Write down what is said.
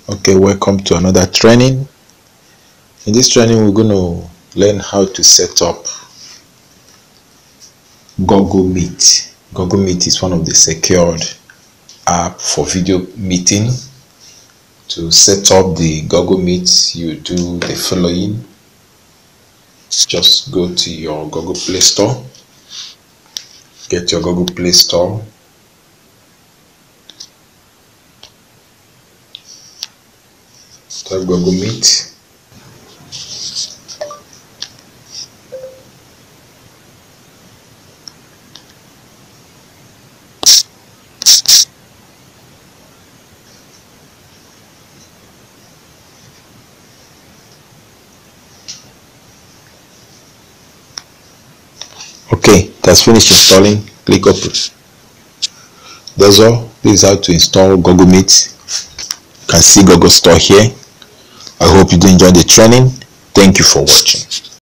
Okay, welcome to another training. In this training we're going to learn how to set up Google Meet. Google Meet is one of the secured app for video meeting. To set up the Google Meet, you do the following. Just go to your Google Play Store, get your Google Play Store, type Google Meet. Okay, that's finished installing. Click open. That's all. This is how to install Google Meet. You can see Google Store here. I hope you did enjoy the training. Thank you for watching.